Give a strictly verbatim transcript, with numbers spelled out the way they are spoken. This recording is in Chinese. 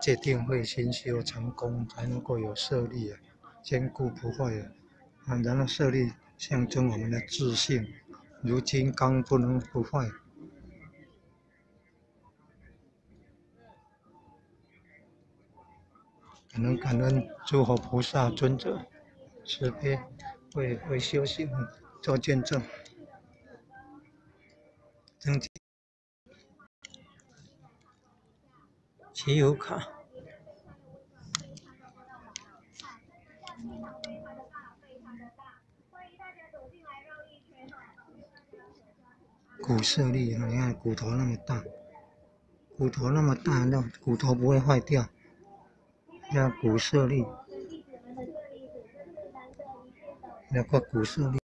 界定会先修成功，才能够有舍利啊，坚固不坏啊。啊，然后舍利象征我们的自信，如金刚不能不坏。感恩感恩诸佛菩萨尊者慈悲，为为修行做见证，增加骑游卡。骨舍利，你看骨头那么大，骨头那么大，那骨头不会坏掉。那骨舍利，那个骨舍利。